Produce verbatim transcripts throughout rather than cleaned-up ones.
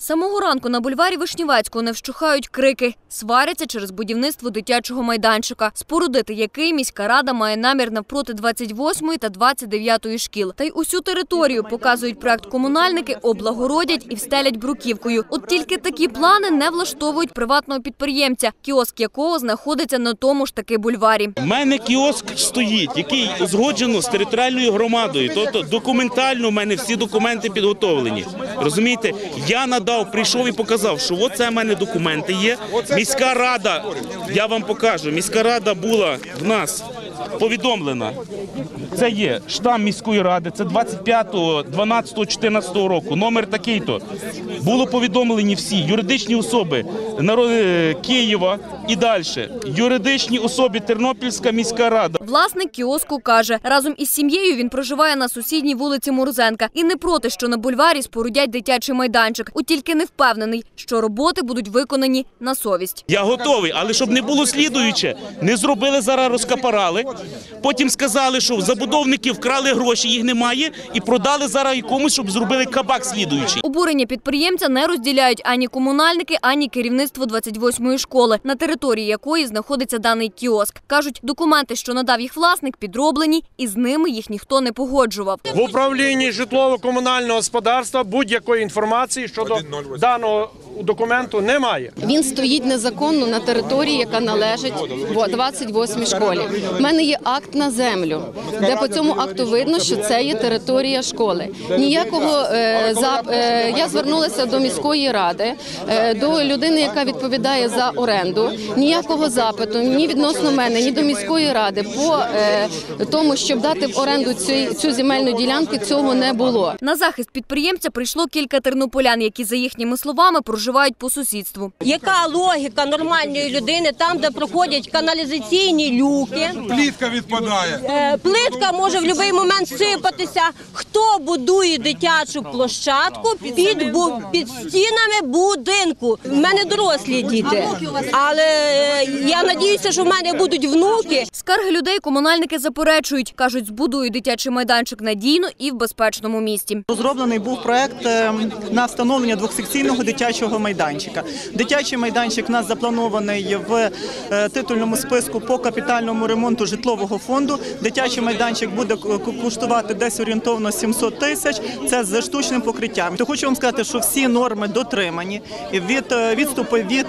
З самого ранку на бульварі Вишневецького не вщухають крики. Сваряться через будівництво дитячого майданчика, спорудити який міська рада має намір навпроти двадцять восьмої та двадцять дев'ятої шкіл. Та й усю територію, показують проект комунальники, облагородять і встелять бруківкою. От тільки такі плани не влаштовують приватного підприємця, кіоск якого знаходиться на тому ж таки бульварі. У мене кіоск стоїть, який узгоджено з територіальною громадою. Тобто документально у мене всі документи підготовлені. Розумієте? Я надав, прийшов і показав, що оце в мене документи є. Міська рада, я вам покажу, міська рада була в нас повідомлена. Це є штамп міської ради, це двадцять п'ятого дванадцятого чотирнадцятого року, номер такий-то. Було повідомлені всі юридичні особи Києва і далі. Юридичні особи Тернопільська міська рада. Власник кіоску каже, разом із сім'єю він проживає на сусідній вулиці Морозенка і не проти, що на бульварі спорудять дитячий майданчик. От тільки не впевнений, що роботи будуть виконані на совість. Я готовий, але щоб не було слідуюче, не зробили зараз, розкапарали, потім сказали, що забудовники вкрали гроші, їх немає, і продали зараз якомусь, щоб зробили кабак слідуючий. Обурення підприємця не розділяють ані комунальники, ані керівництво двадцять восьмої школи, на території якої знаходиться даний кіоск. Кажуть, документи, що надав їх власник, підроблені, і з ними їх ніхто не погоджував. В управлінні житлово-комунального господарства будь-якої інформації щодо даного документу немає. Він стоїть незаконно на території, яка належить двадцять восьмій школі. У мене є акт на землю, де по цьому акту видно, що це є територія школи. Ніякого е, за, е, я звернулася до міської ради, е, до людини, яка відповідає за оренду. Ніякого запиту ні відносно мене, ні до міської ради по е, тому, щоб дати в оренду цю, цю земельну ділянку, цього не було. На захист підприємця прийшло кілька тернополян, які, за їхніми словами, проживають по сусідству. Яка логіка нормальної людини там, де проходять каналізаційні люки? Плитка відпадає. Е, плитка може в будь-який момент сипатися. Хто будує дитячу площадку під, бу, під стінами будинку? У мене дорослі діти, але е, я сподіваюся, що в мене будуть внуки. Скарги людей комунальники заперечують. Кажуть, збудують дитячий майданчик надійно і в безпечному місці. Розроблений був проект на встановлення двохсекційного дитячого майданчика. Дитячий майданчик у нас запланований в титульному списку по капітальному ремонту житлового фонду. Дитячий майданчик буде коштувати десь орієнтовно сімсот тисяч. Це з штучним покриттям. То хочу вам сказати, що всі норми дотримані. Від відступи від,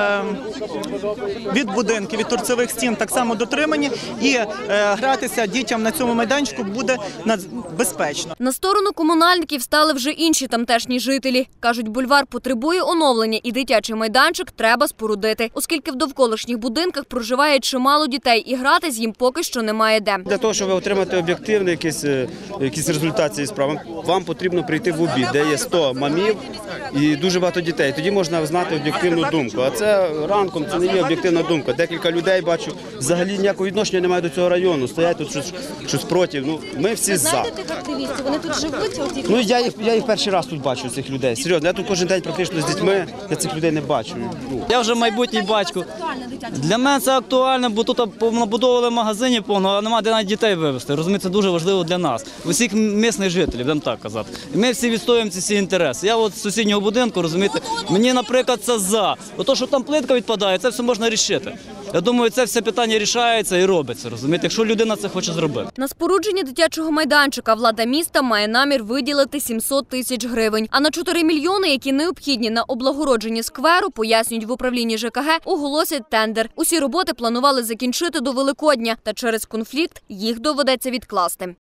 від будинків, від торцевих стін так само дотримані. І гратися дітям на цьому майданчику буде безпечно. На сторону комунальників стали вже інші тамтешні жителі. Кажуть, бульвар потребує оновлення і дитячий майданчик треба спорудити, оскільки в довколишніх будинках проживає чимало дітей і гратись їм поки що немає де. Для того, щоб отримати об'єктивний якийсь, якийсь результат цієї справи, вам потрібно прийти в обід, де є сто мамів і дуже багато дітей. Тоді можна знати об'єктивну думку. А це ранком, це не є об'єктивна думка. Декілька людей, бачу, взагалі ніякого відношення немає до цього району. Стоять тут щось, щось проти. Ну, ми всі за. Знаєте тих активістів? Вони тут живуть? Ну, я їх, я їх перший раз тут бачу, цих людей. Серйозно, я тут кожен день практично з дітьми, я цих людей не бачу. Ну. Я вже майбутній батько. Для мене це актуально, бо тут набудовували магазині повно, а немає де навіть дітей вивезти. Розумієте, це дуже важливо для нас, усіх місцевих жителів, будемо так казати. І ми всі відстоюємо ці всі інтереси. Я от з сусіднього будинку, розумієте, мені, наприклад, це за. Ото, що там плитка відпадає, це все можна рішити. Я думаю, це все питання рішається і робиться, розумієте, якщо людина це хоче зробити. На спорудження дитячого майданчика влада міста має намір виділити сімсот тисяч гривень. А на чотири мільйони, які необхідні на облагородження скверу, пояснюють в управлінні ЖКГ, оголосять тендер. Усі роботи планували закінчити до Великодня, та через конфлікт їх доведеться відкласти.